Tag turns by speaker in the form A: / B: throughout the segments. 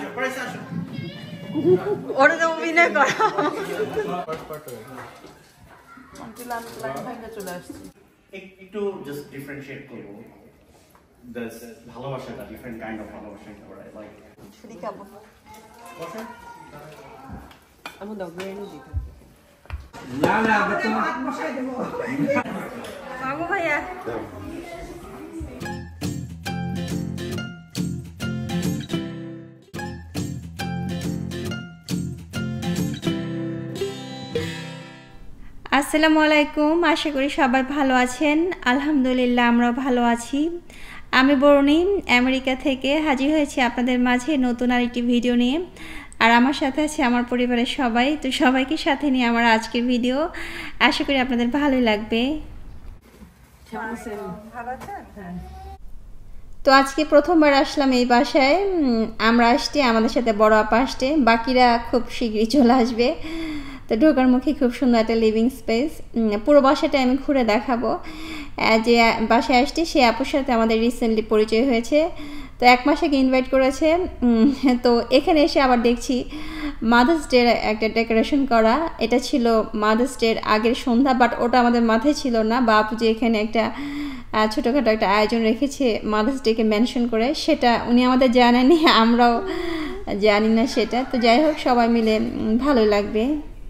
A: ওটা তো অভিনয় করা
B: একটু জাস্ট ডিফারেন্সিয়েট করব দিস ভালোবাসাটা ডিফারেন্ট কাইন্ড অফ ভালোবাসা করা লাইক
A: ছুরি খাবো
B: ওকে
A: আমি দাও বিরিয়ানি দিই
C: না না বেতন হাত বসাই দেব
A: মাগো ভাইয়া আসসালামু আলাইকুম আশা করি সবাই ভালো আছেন আলহামদুলিল্লাহ আমরাও ভালো আছি আমি বরুণী আমেরিকা থেকে হাজির হয়েছি আপনাদের মাঝে নতুন আরেকটি ভিডিও নিয়ে আর আমার সাথে আছে আমার পরিবারের সবাই তো সবাইকে সাথে নিয়ে আমার আজকের ভিডিও আশা করি আপনাদের ভালোই লাগবে তো আজকে প্রথমবার আসলাম এই বাসায় আমরা আসছি আমাদের সাথে বড় আপা আসছে বাকিরা খুব শীঘ্রই চলে আসবে তো ঢোকার মুখে খুব সুন্দর একটা লিভিং স্পেস পুরো বাসাটা আমি ঘুরে দেখাবো যে বাসায় আসছি সে আপুর সাথে আমাদের রিসেন্টলি পরিচয় হয়েছে তো এক মাস আগে ইনভাইট করেছে তো এখানে এসে আবার দেখছি মাদার্স ডের একটা ডেকোরেশন করা এটা ছিল মাদার্স ডের আগের সন্ধ্যা বাট ওটা আমাদের মাথায় ছিল না বা আপু যে এখানে একটা ছোটোখাটো একটা আয়োজন রেখেছে মাদার্স ডেকে মেনশন করে সেটা উনি আমাদের জানাননি আমরাও জানি না সেটা তো যাই হোক সবাই মিলে ভালো লাগবে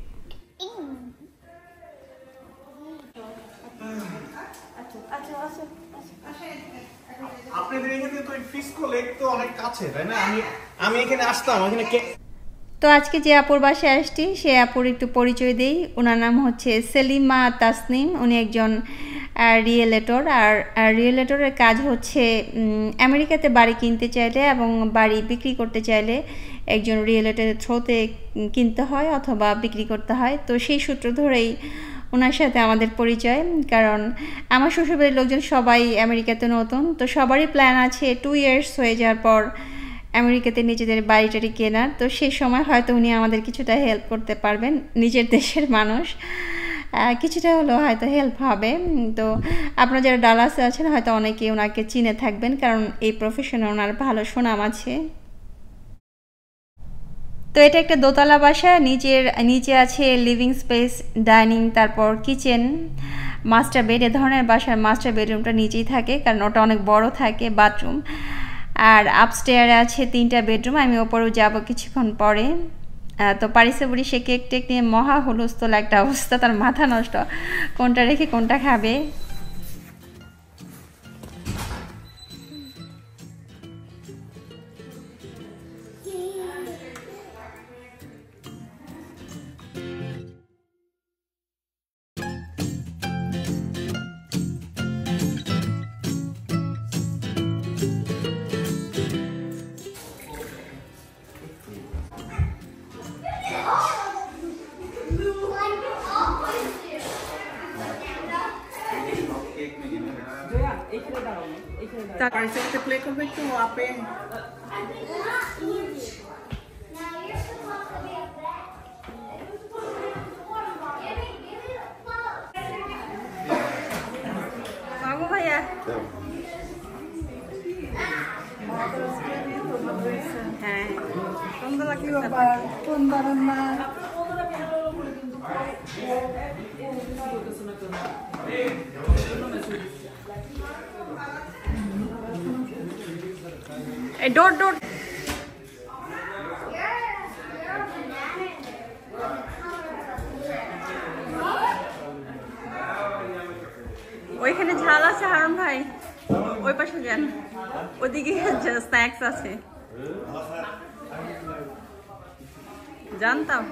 B: আপনাদের এখানে তো ফিসকো লেক তো অনেক কাছে তাই না আমি এখানে আসতাম এখানে
A: তো আজকে যে আপুর বাসায় আসছি সে আপুর একটু পরিচয় দেই ওনার নাম হচ্ছে সেলিমা তাসনিম উনি একজন রিয়েলেটর আর রিয়েলেটরের কাজ হচ্ছে আমেরিকাতে বাড়ি কিনতে চাইলে এবং বাড়ি বিক্রি করতে চাইলে একজন রিয়েলেটরের থ্রুতে কিনতে হয় অথবা বিক্রি করতে হয় তো সেই সূত্র ধরেই ওনার সাথে আমাদের পরিচয় কারণ আমার শ্বশুরবাড়ির লোকজন সবাই আমেরিকাতে নতুন তো সবারই প্ল্যান আছে 2 ইয়ার্স হয়ে যাওয়ার পর আমেরিকাতে নিজেদের বাড়িটারি কেনার তো সেই সময় হয়তো উনি আমাদের কিছুটা হেল্প করতে পারবেন নিজের দেশের মানুষ কিছুটা হলেও হয়তো হেল্প হবে তো আপনারা যারা ডালাসে আছেন হয়তো অনেকেই ওনাকে চিনে থাকবেন কারণ এই প্রফেশনে ওনার ভালো সুনাম আছে তো এটা একটা দোতলা বাসা নিচে আছে লিভিং স্পেস ডাইনিং তারপর কিচেন মাস্টার বেড এ ধরনের বাসার মাস্টার বেডরুমটা নিচেই থাকে কারণ ওটা অনেক বড় থাকে বাথরুম আর আপস্টেয়ারে আছে 3টা বেডরুম আমি ওপরেও যাব কিছুক্ষণ পরে তো পারিসে বুড়ি সে কেক টেক নিয়ে মহা হুলস্থুল একটা অবস্থা তার মাথা নষ্ট কোনটা রেখে কোনটা খাবে
C: পারিসে প্লে করবে একটু আপে
A: মাগো ভাইয়া হ্যাঁ সুন্দর লাগছে বাবা কোন বারান্না এই ডট ওইখানে ঝাল আছে হারুন ভাই ওই পাশে যান ওদিকে স্ন্যাক্স আছে জানতাম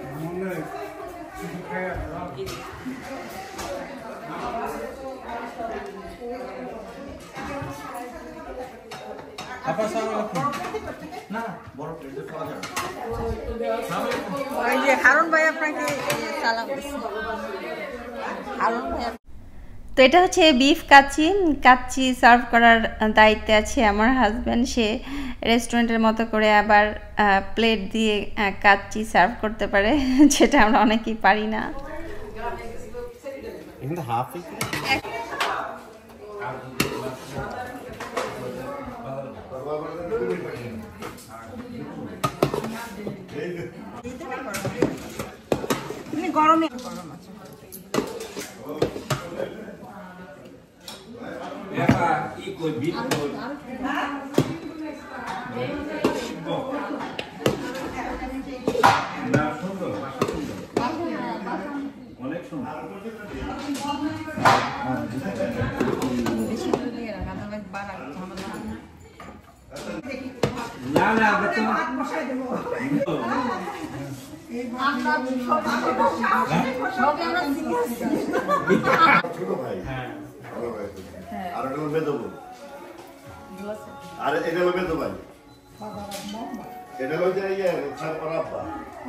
A: ওই যে হারুন ভাই আপনাকে সালাম দিচ্ছে হারুন ভাই তো এটা হচ্ছে বিফ কাচ্চি সার্ভ করার দায়িত্বে আছে আমার হাজব্যান্ড সে রেস্টুরেন্টের মতো করে আবার প্লেট দিয়ে কাচ্চি সার্ভ করতে পারে যেটা আমরা অনেকেই পারি না
C: গরমে গরম আছে
D: একা ই কই বিট কই না সুন্দর ভাষা সুন্দর অনেক সুন্দর না না বেতন
C: হাত বসাই দেব
E: ছোট ভাই বড় ভাই আর এটা হলো বেদব আর এটা হলো বেদব ভাই এটা হলো যে ইয়ে ছাড় করা আব্বা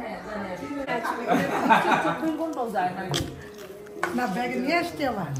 C: না ব্যাগ নিয়ে আসতে আবার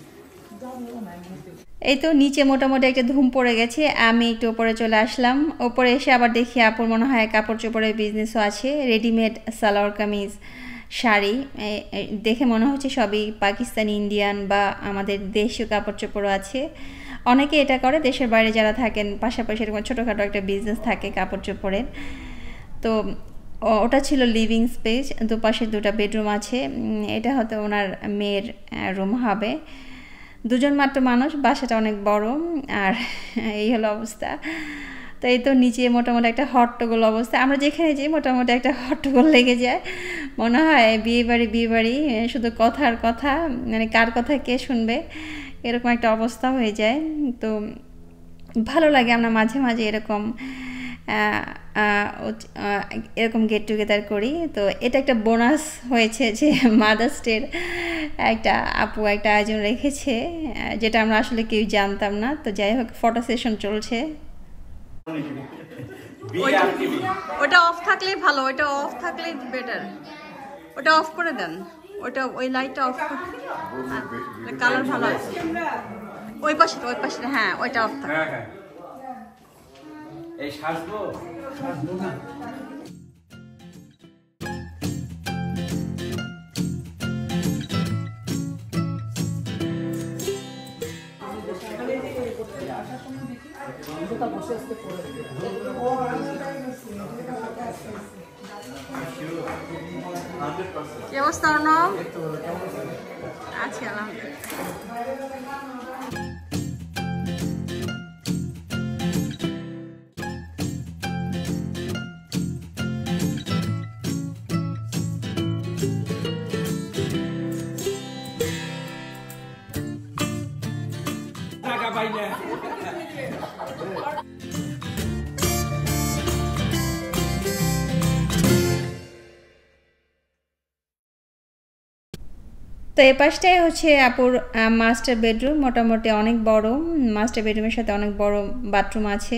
A: এই তো নিচে মোটামুটি একটা ধুম পড়ে গেছে, আমি একটু ওপরে চলে আসলাম। ওপরে এসে আবার দেখি আপুর মনে হয় কাপড় চোপড়ের বিজনেসও আছে, রেডিমেড সালোয়ার কামিজ, শাড়ি। দেখে মনে হচ্ছে সবই পাকিস্তানি, ইন্ডিয়ান বা আমাদের দেশীয় কাপড় চোপড়ও আছে। অনেকে এটা করে, দেশের বাইরে যারা থাকেন পাশাপাশি এরকম ছোটোখাটো একটা বিজনেস থাকে কাপড় চোপড়ের। তো ওটা ছিল লিভিং স্পেস, দুপাশে দুটা বেডরুম আছে। এটা হয়তো ওনার মেয়ের রুম হবে। দুজন মাত্র মানুষ, বাসাটা অনেক বড়। আর এই হলো অবস্থা। তো এই তো নিচে মোটামুটি একটা হট্টগোল অবস্থা, আমরা যেখানে যাই মোটামুটি একটা হট্টগোল লেগে যায়। মনে হয় বিয়ে বাড়ি শুধু কথার কথা, মানে কার কথা কে শুনবে, এরকম একটা অবস্থা হয়ে যায়। তো ভালো লাগে আমরা মাঝে মাঝে এরকম গেট টুগেদার করি। তো এটা একটা বোনাস হয়েছে যে মাদার্স ডের একটা আপু একটা আয়োজন রেখেছে, যেটা আমরা আসলে কেউ জানতাম না। তো যাই হোক, ফটো সেশন চলছে। ওটা অফ থাকলেই ভালো, ওটা অফ থাকলেই বেটার। ওটা অফ করে দেন, ওটা ওই লাইটটা অফ করে, কালার ভালো আছে। ওই পাশে হ্যাঁ, ওইটা অফ থাকে।
D: এই সাজবো না
A: কি অবস্থা অর্ণব? আছি আলহামদুলিল্লাহ।
D: টাকা পাই না।
A: তো এই পাশটাই হচ্ছে আপুর মাস্টার বেডরুম, মোটামুটি অনেক বড়। মাস্টার বেডরুমের সাথে অনেক বড় বাথরুম আছে।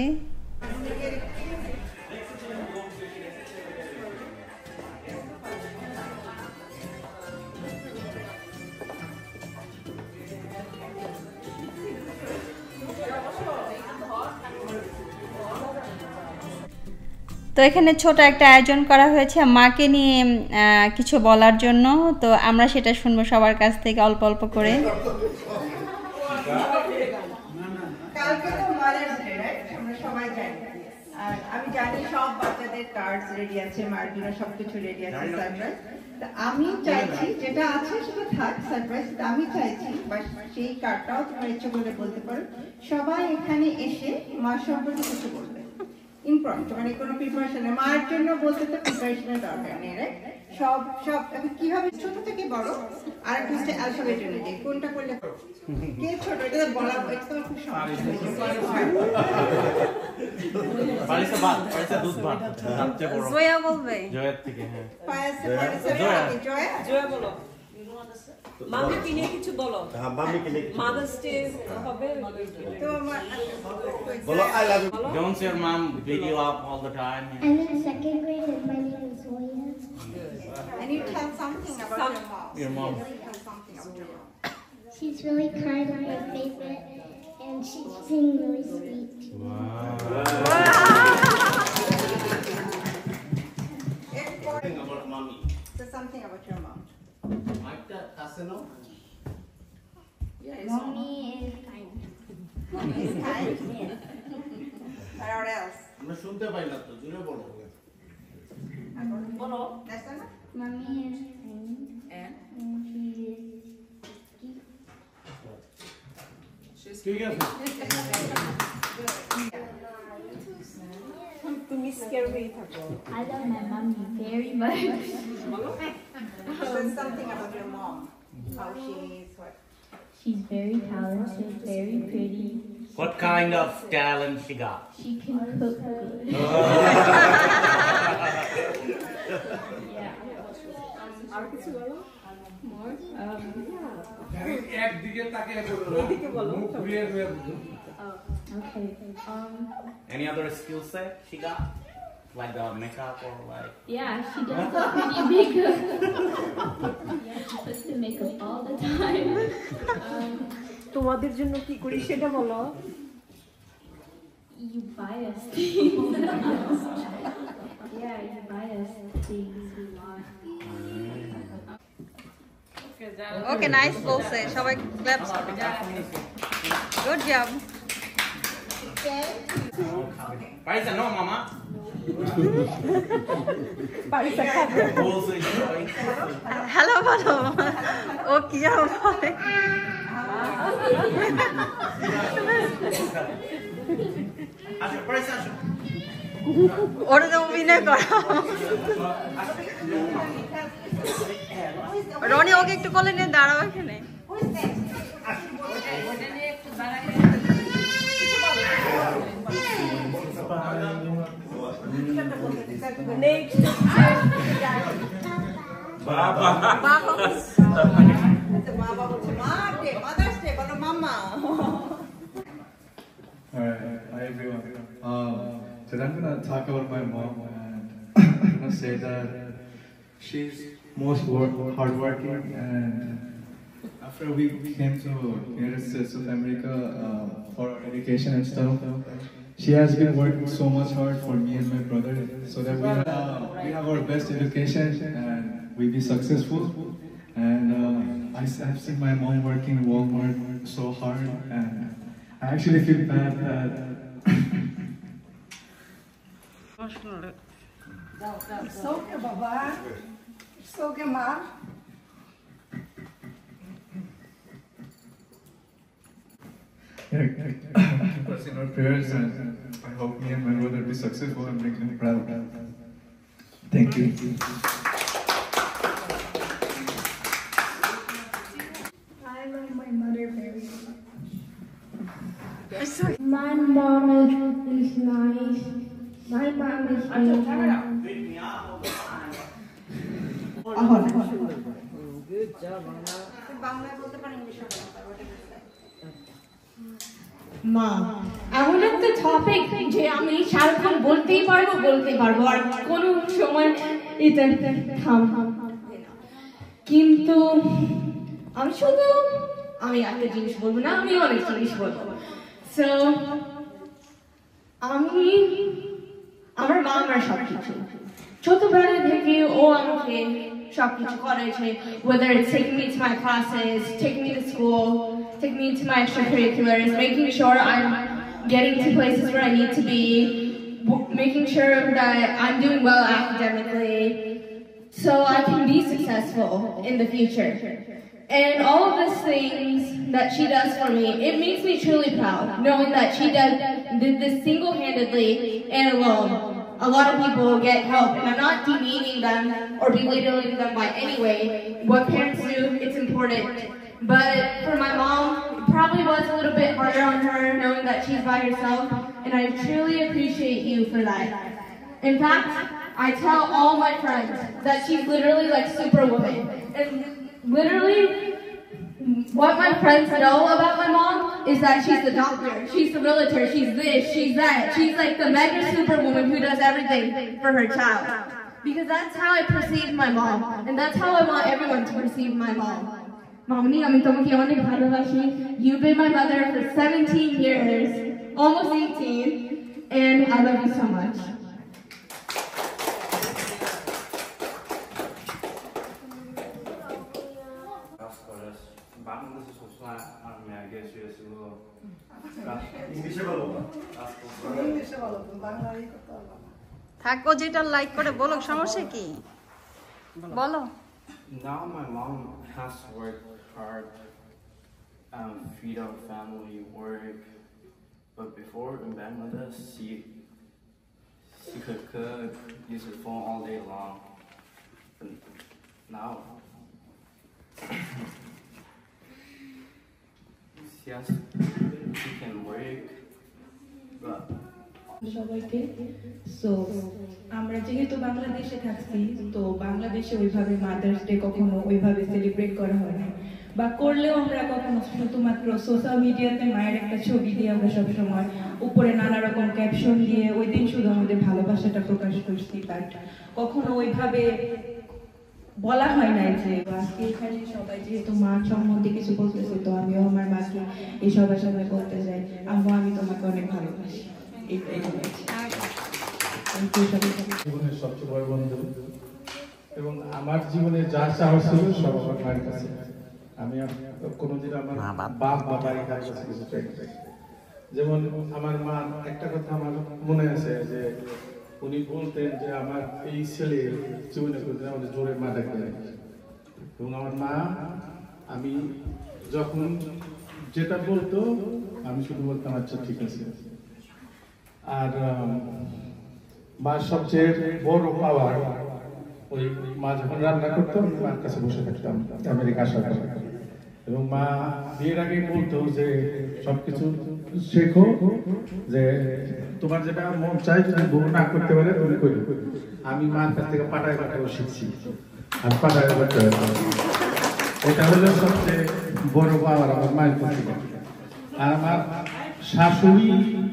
A: তো এখানে ছোট একটা আয়োজন করা হয়েছে মাকে নিয়ে কিছু বলার জন্য। তো আমরা সেটা শুনবো সবার কাছ থেকে অল্প অল্প করে।
C: কালকে তো মাদার্স ডে, রাইট? আমরা সবাই জানি। আর আমি জানি সব বাচ্চাদের কার্ডস রেডি আছে, মার জন্য সবকিছু রেডি আছে সারপ্রাইজ। তা আমি চাইছি যেটা আছে সেটা থাক সারপ্রাইজ। আমি চাইছি বা সেই কার্ডটাও তোমরা ইচ্ছে করলে বলতে পারো, সবাই এখানে এসে মার সম্পর্কে কিছু বলবে। ইম্পর্টেন্ট, মানে কোনো প্রিপারেশন, মার জন্য বলতে তো প্রিপারেশনের দরকার নেই, রাইট? সব কিভাবে ছোট থেকে বড়। আর একটা হচ্ছে অ্যালফাবেট অনুযায়ী কোনটা করলে কে ছোট, এটা বলা এটা তো খুব
B: পারিসা দুধ ভাত সবচেয়ে বড়।
A: জয়া বলবে,
B: জয়ের থেকে। হ্যাঁ,
C: জয়া বলো।
F: মামি কিনে কিছু বলো।
E: হ্যাঁ, মামি কিনে
F: মাদার্স ডে হবে
C: তো
E: বলো I love you.
B: Don't your mom video up all the time?
G: I'm in second grade and my name is Zoya.
C: and you tell something about your mom.
B: Your mom.
C: Tell something about your mom.
G: She's really kind, I'm my favorite, and she's being really sweet.
E: Something about mommy.
C: Say something about your mom.
E: একটা কাছে নাও।
G: Mommy is kind.
C: Mommy is kind. And what else?
E: আমরা শুনতে পাই না তো, জোরে বলো।
F: বলো।
C: That's enough.
G: Mommy is kind.
F: And
G: she's
F: she's তুমি স্ক্যারি থাকো
G: I love my mommy very much.
C: Say something about your mom. How she is, what?
G: She's very talented, very pretty.
B: What kind of talent she got?
G: She can cook good. Yeah.
F: আর কিছু বলো more
D: একদিকে তাকিয়ে বলো
F: এদিকে বলো
D: মুখ ঘুরিয়ে ঘুরিয়ে
G: Okay.
B: Any other skill set she got? Like the makeup or like?
G: Yeah, she does the pretty makeup. Yeah, she puts the makeup all the time.
F: তোমাদের জন্য কি করি সেটা বলো
G: You buy us things. Yeah, you buy us things we want.
A: Okay, nice বলছে, সবাই claps করবে। Good job.
B: Parisa, no, mama.
F: Parisa খাবে
A: হ্যালো বলো, ও কি যেন বলে।
B: Asho, Parisa, asho.
A: ওটা তো অভিনয় করো। রনি, ওকে একটু কোলে নিয়ে দাঁড়াও এখানে।
F: নেক্সট
D: বাবা
C: Mama বলছে Mother's Day, বলো mama.
H: Alright, hi everyone. Today I'm gonna talk about my mom and I'm gonna say that she's most hardworking, and after we came to United States of America for our education and stuff, she has been working so much hard for me and my brother so that we have our best education and we be successful. And I have seen my mom working in Walmart so hard, and I actually feel bad that
C: It's okay, Baba. It's okay, Ma.
H: keep us in our prayers, and I hope me and my brother be successful and make him proud. Thank you.
G: I love my mother very much. My mom is nice. My mom is
F: good job
C: বাংলায় বলতে পারি, ইংলিশে বলতে পারি।
I: মা এমন একটা topic যে আমি সারাক্ষণ বলতেই পারবো আর কোনো সময় এটা থাম কিন্তু আমি একটা জিনিস বলবো না, আমি অনেক জিনিস বলবো। সো আমার মা আমার সবকিছু, ছোটবেলা থেকে ও আমাকে সবকিছু করেছে, whether it's taking me to my classes, taking me to school, taking me to my extracurriculars, making sure I'm getting to places where I need to be, making sure that I'm doing well academically so I can be successful in the future. And all of these things that she does for me, it makes me truly proud, knowing that she did this single-handedly and alone. A lot of people get help, and I'm not demeaning them or belittling them by any way. What parents do, it's important. But for my mom, it probably was a little bit harder on her knowing that she's by herself, and I truly appreciate you for that. In fact, I tell all my friends that she's literally like Superwoman. And literally, what my friends know about my mom is that she's the doctor, she's the realtor, she's this, she's that. She's like the mega superwoman who does everything for her child. Because that's how I perceive my mom, and that's how I want everyone to perceive my mom. Mommy, আমি তোমাকে অনেক ভালোবাসি. You've been my mother for 17 years, almost 18, and I love you so much.
B: বাংলাদেশে সবসময় আমি আগে শুয়েছিল
E: ইংলিশে বলো
C: ইংলিশে বলো, বাংলায় করতে হবে না।
A: থাকো, যেটা লাইক করে বলো, সমস্যা কি বলো।
J: Now my mom has to work hard, feed our family, work. But before in Bangladesh, she could cook, use her phone all day long. But now she can work, but
K: সবাইকে so আমরা যেহেতু বাংলাদেশে থাকছি তো বাংলাদেশে ওইভাবে mother's day কখনো ওইভাবে সেলিব্রেট করা হয় না বা করলেও আমরা কখনো শুধুমাত্র সোশ্যাল মিডিয়াতে মায়ের একটা ছবি দিয়ে আমরা সবসময় উপরে নানা রকম ক্যাপশন দিয়ে ওই দিন শুধু আমাদের ভালোবাসাটা প্রকাশ করছি বাট কখনো ওইভাবে বলা হয় না যে আজকে এখানে সবাই যেহেতু মা সম্বন্ধে কিছু বলতেছে তো আমিও আমার মাকে এই সবার সামনে বলতে চাই আম্মু আমি তোমাকে অনেক ভালোবাসি।
H: জীবনের সবচেয়ে বড় বন্ধু এবং আমার জীবনে যা চাওয়া ছিল সব আমার মায়ের কাছে। আমি কোনোদিন আমার বাপ বা বাড়ির কাছে কিছু চাই না। যেমন আমার মা একটা কথা আমার মনে আছে যে উনি বলতেন যে আমার এই ছেলে জীবনে কোনোদিন আমাদের জোরে মা ডাকতে যায় এবং আমার মা আমি যখন যেটা বলতো আমি শুধু বলতাম আচ্ছা ঠিক আছে। আর মার সবচেয়ে বড় পাওয়ার ওই মা যখন রান্না করতো আমি মার কাছে বসে থাকতাম আমেরিকা আসার পর এবং মা বিয়ের আগে বলতো যে সবকিছু শেখো যে তোমার যেটা মন চাই যদি বউ না করতে পারে তুমি করো। আমি মার কাছ থেকে পাটায় পাটায় শিখছি আর পাটায় পাটায় এটা হলো সবচেয়ে বড় পাওয়ার আমার মায়ের কাছ থেকে। আর আমার শাশুড়ি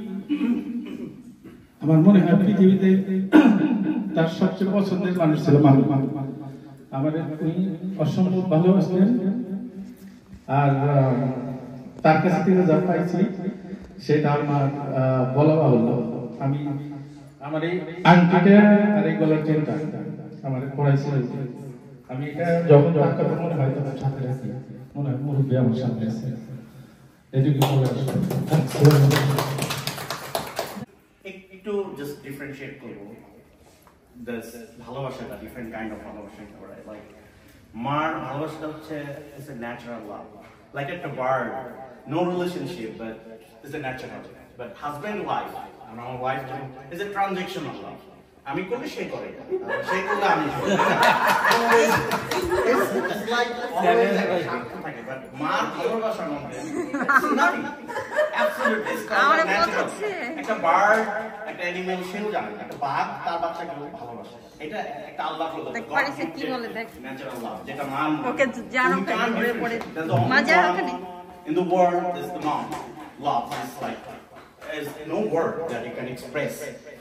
H: আমার মনে হয় পৃথিবীতে তার সবচেয়ে পছন্দের মানুষ ছিল মানুষ। আমাদের উনি অসম্ভব ভালোবাসতেন আর তার কাছ থেকে যা পাইছি সেটা আমার বলা বাহুল্য। আমি আমার এই আংটিটা আর এই গলার চেনটা আমার পড়াইছিল। আমি এটা যখন তার কথা মনে হয় তখন সাথে রাখি, মনে হয় মুরব্বী আমার সামনে আছে এটুকু বলে
B: একটু জাস্ট ডিফারেন্সিয়েট করবো ভালোবাসাটা ডিফারেন্ট কাইন্ড অফ ভালোবাসা করা। লাইক মার ভালোবাসাটা হচ্ছে it's a natural love, like একটা bird, no relationship but it's a natural. But husband wife, আমার wife is a transactional love. আমি করলে সে করে, সে করলে আমি থাকে। বাট মার ভালোবাসার মধ্যে একটা বার্ড, একটা অ্যানিমেল সেও জানে, একটা বাঘ তার বাচ্চাকে ভালোবাসে। এটা একটা আল্লাহ
A: কি বলে দেখ
B: ন্যাচারাল লাভ, যেটা মা
A: ওকে জানো পড়ে পড়ে মজা ওখানে
B: in the world is the mom love is like is no word that you can express.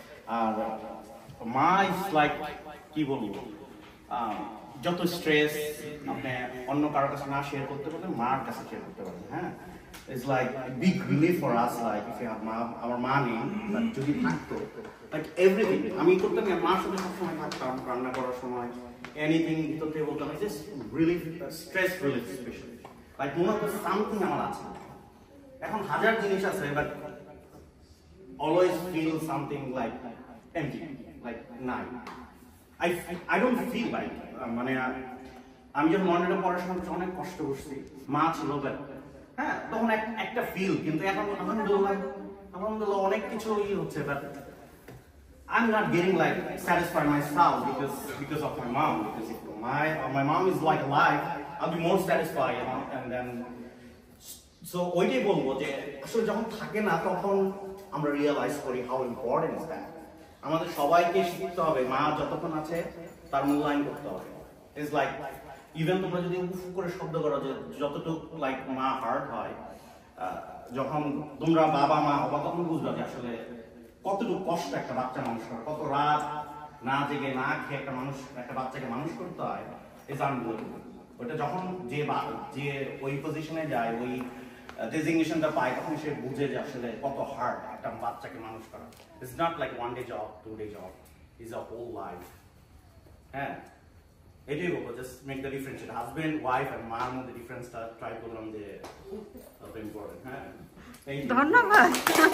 B: মা is like কি বলবো, যত স্ট্রেস আপনি অন্য কারোর কাছে না শেয়ার করতে পারবেন মার কাছে শেয়ার করতে পারবেন। হ্যাঁ, it's like a big relief for us, like if you have আমার মা নেই but যদি থাকতো like everything আমি করতাম, মার সাথে সবসময় থাকতাম রান্না করার সময়, এনিথিং ভিতর থেকে বলতাম just relief, stress relief specially. Like মনে হতো সামথিং আমার আছে। এখন হাজার জিনিস আছে but always feel something like empty, like নাই। I don't feel like মানে আমি যখন মর্নিংটা পড়াশোনা করছি অনেক কষ্ট করছি, মা ছিল বাট হ্যাঁ তখন একটা ফিল। কিন্তু এখন আলহামদুলিল্লাহ অনেক কিছু হচ্ছে but I'm not getting like satisfied myself because of my mom. Because if my mom is like alive, I'll be more satisfied, you know. And then so ওইটাই বলবো যে আসলে যখন থাকে না তখন আমরা রিয়েলাইজ করি how important is that. আমাদের সবাইকে শিখতে হবে মা যতক্ষণ আছে তার মূল্যায়ন করতে হবে। It's like even তোমরা যদি উফ করে শব্দ করো যে যতটুকু লাইক মা হার্ট হয়, যখন তোমরা বাবা মা হবা তখন বুঝবা যে আসলে কতটুকু কষ্ট একটা বাচ্চা মানুষ করা, কত রাত না জেগে না খেয়ে একটা বাচ্চাকে মানুষ করতে হয়। Is unbelievable. ওটা যখন যে ওই পজিশনে যায়, ওই ডেজিগনেশনটা পায়, তখন সে বুঝে যে আসলে কত হার্ড একটা বাচ্চাকে মানুষ করা। It's not like 1 day job 2 day job, is a whole life. হ্যাঁ, এটাই বলবো, just make the difference. Husband wife আর মার মধ্যে ডিফারেন্সটা ট্রাই করলাম যে কত ইম্পর্টেন্ট। হ্যাঁ,
A: ধন্যবাদ।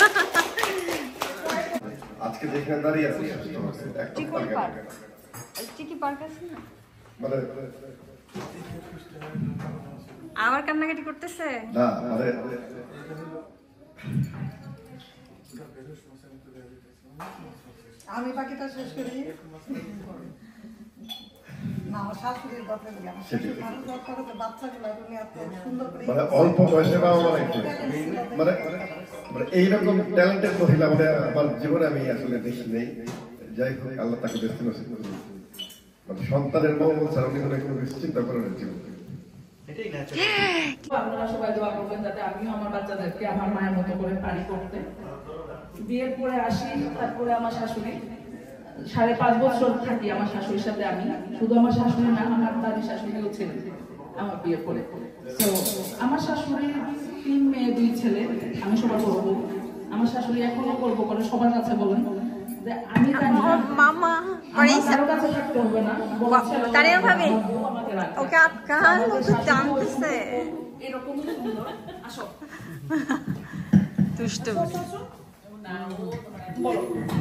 E: আজকে যেখানে দাঁড়িয়ে আছি
A: টিকি পার্ক আছে না,
E: মানে
A: আবার কান্নাকাটি করতেছে
E: না মানে
L: আমি বাকিটা শেষ করি না আমার শাশুড়ির কথা বলি আমার শাশুড়ি মানুষ করে তো বাচ্চাগুলো তুমি এত সুন্দর করে
E: মানে অল্প বয়সে বাবা মারা মানে মানে এইরকম ট্যালেন্টেড মহিলা মানে আমার জীবনে আমি আসলে দেখি নেই। যাই হোক আল্লাহ তাকে ব্যস্ত নসিব করুন। মানে সন্তানের মঙ্গল ছাড়া উনি কোনো কিছু চিন্তা করেন জীবন।
M: আপনারা সবাই দোয়া করবেন যাতে আমিও আমার বাচ্চাদেরকে আমার মায়ের মতো করে পারি করতে। বিয়ের পরে আসি, তারপরে আমার শাশুড়ি 5.5 বছর থাকি আমার শাশুড়ির সাথে। আমি শুধু আমার শাশুড়ি না, আমার দাদির শাশুড়িও ছিলেন আমার বিয়ের পরে। তো আমার শাশুড়ির 3 মেয়ে 2 ছেলে, আমি সবার বড়। আমার শাশুড়ি এখনো গল্প করে সবার কাছে বলেন যে আমি জানি
A: মামা
M: কারো কাছে থাকতে হবে না,
A: তারিয়া ভাবি ওকে আপকাল তো জানতেছে
M: এরকম সুন্দর। আসো
A: দুষ্ট
M: বলো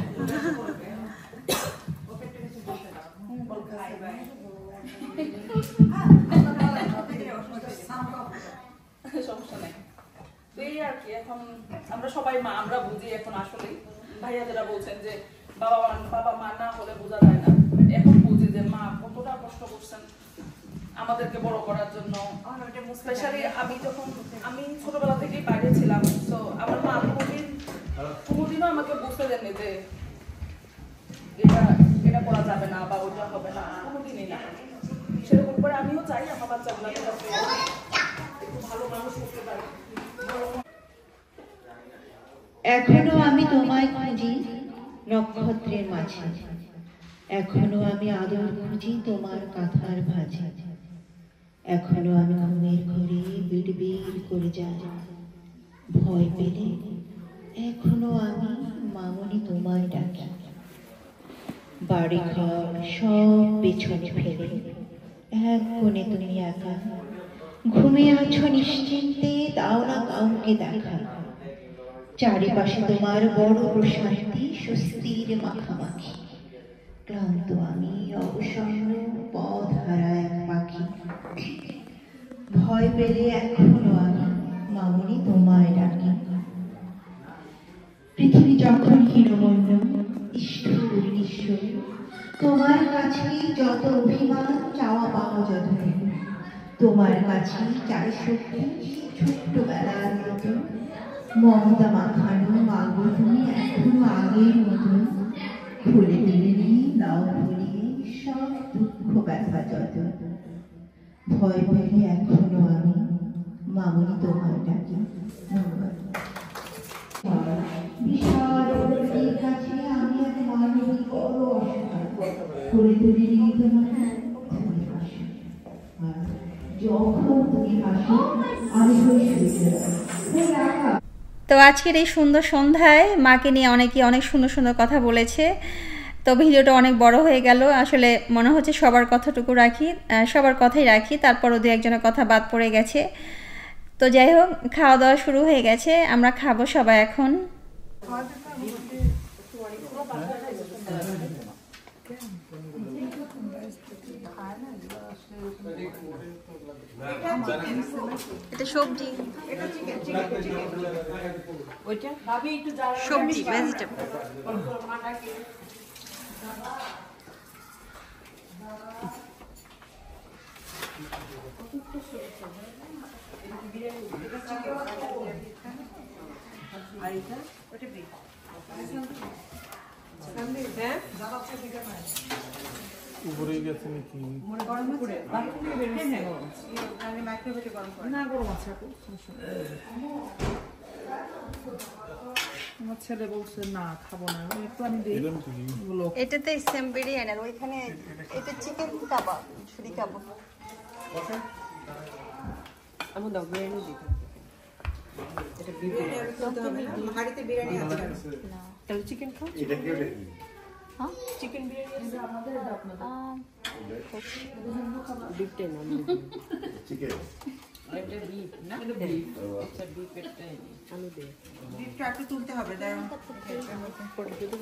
M: সমস্যা নাই। এই আর কি, এখন আমরা সবাই মা, আমরা বুঝি এখন। আসলে ভাইয়া যারা বলছেন যে বাবা মা না হলে বোঝা যায় না, এখন বুঝি যে মা কতটা কষ্ট করছেন আমাদেরকে বড় করার জন্য। স্পেশালি আমি ছোটবেলা থেকেই বাইরে ছিলাম, তো আমার মা কোনোদিনও আমাকে বুঝতে দেননি যে এটা করা যাবে না বা ওটা হবে না, কোনোদিনই না। সেরকম করে আমিও চাই আমার বাচ্চাগুলোকে একটু ভালো মানুষ করতে পারি।
N: এখনো আমি তোমায় খুঁজি নক্ষত্রের মাঝে, এখনো আমি আদর খুঁজি তোমার কাঁথার ভাঁজে, এখনো আমি ঘুমের ঘরে বিড়বিড় করে যাই ভয় পেলে, এখনো আমি মামনি তোমায় ডাকি। বাড়ি ঘর সব পেছনে ফেলে এক কোণে তুমি একা ঘুমিয়ে আছো নিশ্চিন্তে, দাও না কাউকে দেখা। চারিপাশে তোমার বড় প্রশান্তি, স্বস্তির মাখামাখি। ক্লান্ত আমি অবসন্ন পথ হারা এক পাখি, ভয় পেলে এখনো আমি মামনি তোমায় ডাকি। পৃথিবী যখন হীনমন্য নিষ্ঠুর নিঃস্ব, তোমার কাছে যত অভিমান চাওয়া পাওয়া যত, তোমার কাছে চাই শক্তি ছোট্টবেলার মতো। মমতা মাখানো মাগো তুমি এখনো আগের মতো, খুলে দিলে দাও ভরিয়ে সব দুঃখ ব্যথা যত। ভয় পেলে এখনো আমি মামনি তোমায় ডাকি। ধন্যবাদ। বিশাল নদীর কাছে আমি এক মানবী বড় অসহায়, করে তুলি তোমার তুমি হাসো, আর যখন তুমি হাসো আমি হই সুন্দর।
A: তো আজকের এই সুন্দর সন্ধ্যায় মাকে নিয়ে অনেকে অনেক সুন্দর সুন্দর কথা বলেছে। তো ভিডিওটা অনেক বড় হয়ে গেল, আসলে মনে হচ্ছে সবার কথাই রাখি, তারপরও দু একজনের কথা বাদ পড়ে গেছে। তো যাই হোক, খাওয়া দাওয়া শুরু হয়ে গেছে, আমরা খাবো সবাই এখন। এটা সবজি, সবজি ভেজিটেবল।
D: উপরে গেছে নাকি
L: গরম করে আমি মাইক্রোওয়েভে গরম করে না, গরম আছে আপু।
M: আমার ছেলে বলছে না খাবো না, একটু আমি দিই।
A: এটাতে সেম বিরিয়ানি, আর ওইখানে এটা চিকেন কাবাব, ছুরি কাবাব।
L: আমি দাও বিরিয়ানি দিই। এটা বিরিয়ানি করতে হবে না, হাড়িতে বিরিয়ানি আছে না। তাহলে চিকেন খাও।
E: এটা কি ওটা কি?
L: হ্যাঁ চিকেন বিরিয়ানি আছে আমাদের, এটা আপনাদের। বিফটাই না
E: চিকেন,
L: এটা বিফ না, এটা বিফ। আচ্ছা বিফ এটা আমি দেই। বিফটা একটু তুলতে হবে, দাঁড়াও করে দেব।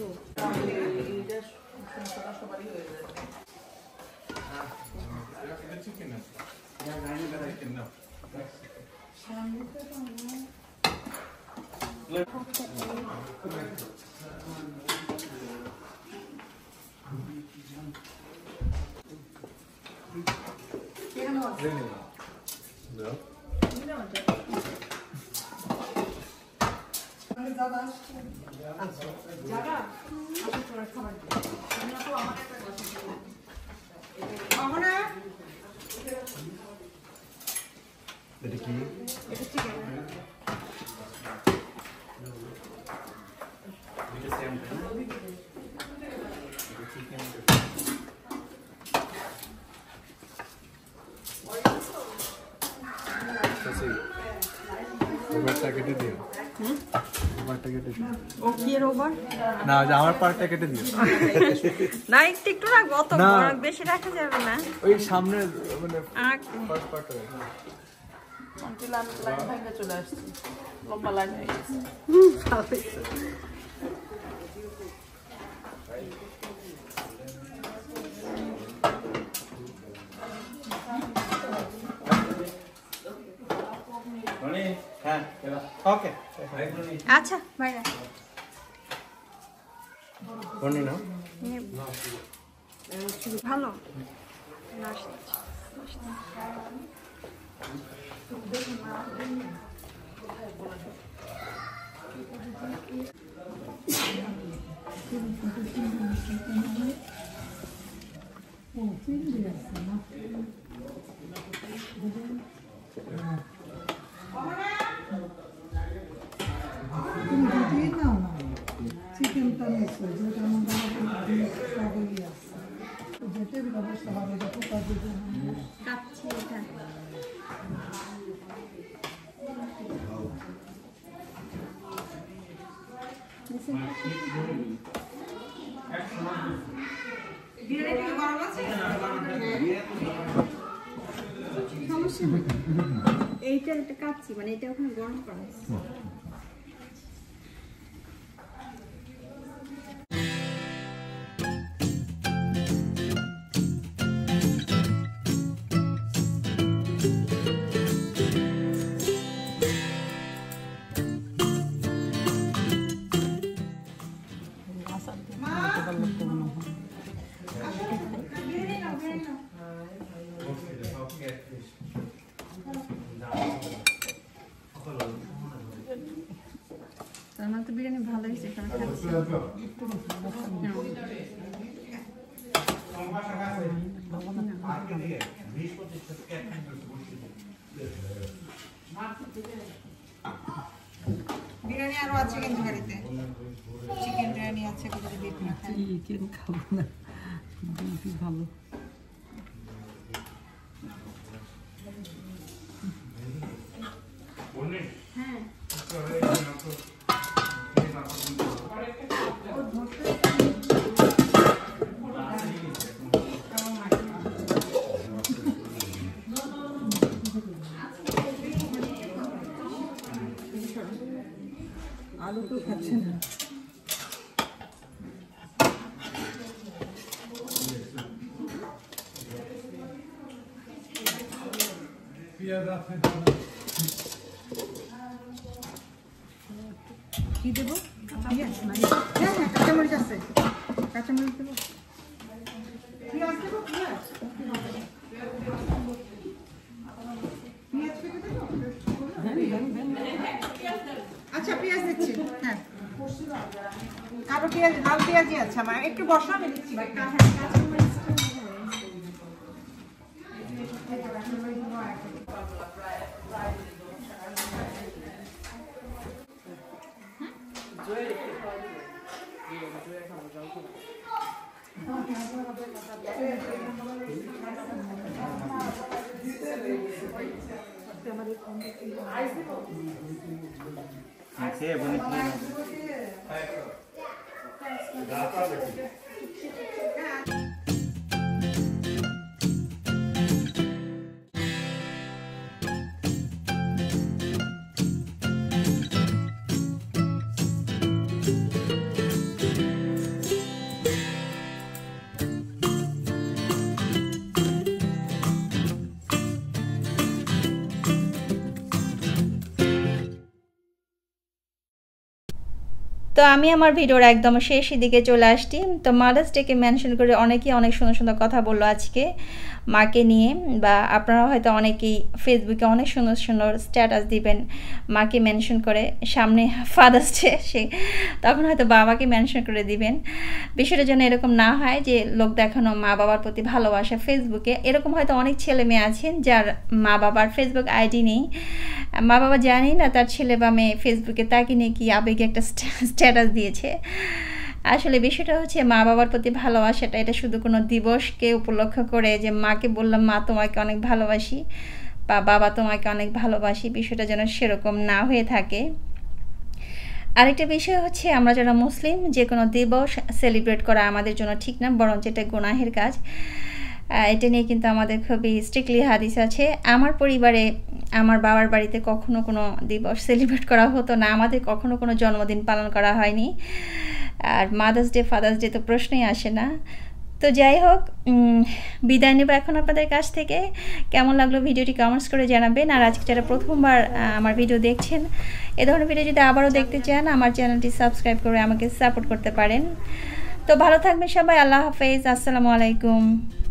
M: এইটা সবারই হয়ে যায়।
D: চিকেন আছে।
H: না আমার পার্টটা কেটে দিও
A: না একটু একটু রাখবো অত বেশি রাখা যাবে না
H: ওই সামনে মানে ফার্স্ট পার্ট
L: লাইন ভাঙে চলে আসছে লম্বা লাইন হয়ে গেছে
A: আচ্ছা ভাইরা ভালো
O: চিকেনটা মিক্স হয় যেটা আমাদের যেটার ব্যবস্থা হবে যত কাজে
A: কাচ্ছি এটা এইটা একটা কাচ্ছি মানে এটা ওখানে গরম করা আছে আমার তো বিরিয়ানি ভালো হয়েছে আমি খাচ্ছি
L: বিরিয়ানি আরো আছে কিন্তু বাড়িতে চিকেন বিরিয়ানি আছে কিন্তু বিফ না
O: চিকেন খাবো না বিফ ভালো
A: হ্যাঁ
O: আলু তো খাচ্ছে না
L: কি দেবো হ্যাঁ কাঁচামরিচ আছে কাঁচামরিচ দেবো পেঁয়াজ দেবো পেঁয়াজ আচ্ছা পেঁয়াজ দিচ্ছি হ্যাঁ কালো পেঁয়াজ লাল পেঁয়াজই আছে আমার একটু বসা আমি দিচ্ছি
A: তো আমি আমার ভিডিওর একদম শেষের দিকে চলে আসছি। তো মাদার্স ডেকে মেনশন করে অনেকেই অনেক সুন্দর সুন্দর কথা বললো আজকে মাকে নিয়ে, বা আপনারা হয়তো অনেকেই ফেসবুকে অনেক সুন্দর সুন্দর স্ট্যাটাস দিবেন মাকে মেনশন করে, সামনে ফাদার্স ডে সে তখন হয়তো বাবাকে মেনশন করে দিবেন। বিষয়টা যেন এরকম না হয় যে লোক দেখানো মা বাবার প্রতি ভালোবাসা ফেসবুকে। এরকম হয়তো অনেক ছেলে মেয়ে আছেন যার মা বাবার ফেসবুক আইডি নেই, মা বাবা জানি না তার ছেলে বা মেয়ে ফেসবুকে তাকে নিয়ে কি আবেগে একটা স্ট্যাটাস দিয়েছে। আসলে বিষয়টা হচ্ছে মা বাবার প্রতি ভালোবাসাটা এটা শুধু কোনো দিবসকে উপলক্ষ করে যে মাকে বললাম মা তোমাকে অনেক ভালোবাসি বা বাবা তোমাকে অনেক ভালোবাসি, বিষয়টা যেন সেরকম না হয়ে থাকে। আরেকটা বিষয় হচ্ছে আমরা যারা মুসলিম যে কোনো দিবস সেলিব্রেট করা আমাদের জন্য ঠিক না, বরঞ্চ এটা গুনাহের কাজ। এটা নিয়ে কিন্তু আমাদের খুবই স্ট্রিক্টলি হাদিস আছে। আমার পরিবারে আমার বাবার বাড়িতে কখনো কোনো দিবস সেলিব্রেট করা হতো না, আমাদের কখনো কোনো জন্মদিন পালন করা হয়নি, আর মাদার্স ডে ফাদার্স ডে তো প্রশ্নই আসে না। তো যাই হোক, বিদায় নেব এখন আপনাদের কাছ থেকে। কেমন লাগলো ভিডিওটি কমেন্টস করে জানাবেন। আর আজকে যারা প্রথমবার আমার ভিডিও দেখছেন, এ ধরনের ভিডিও যদি আবারও দেখতে চান আমার চ্যানেলটি সাবস্ক্রাইব করে আমাকে সাপোর্ট করতে পারেন। তো ভালো থাকবেন সবাই, আল্লাহ হাফেজ, আসসালামু আলাইকুম।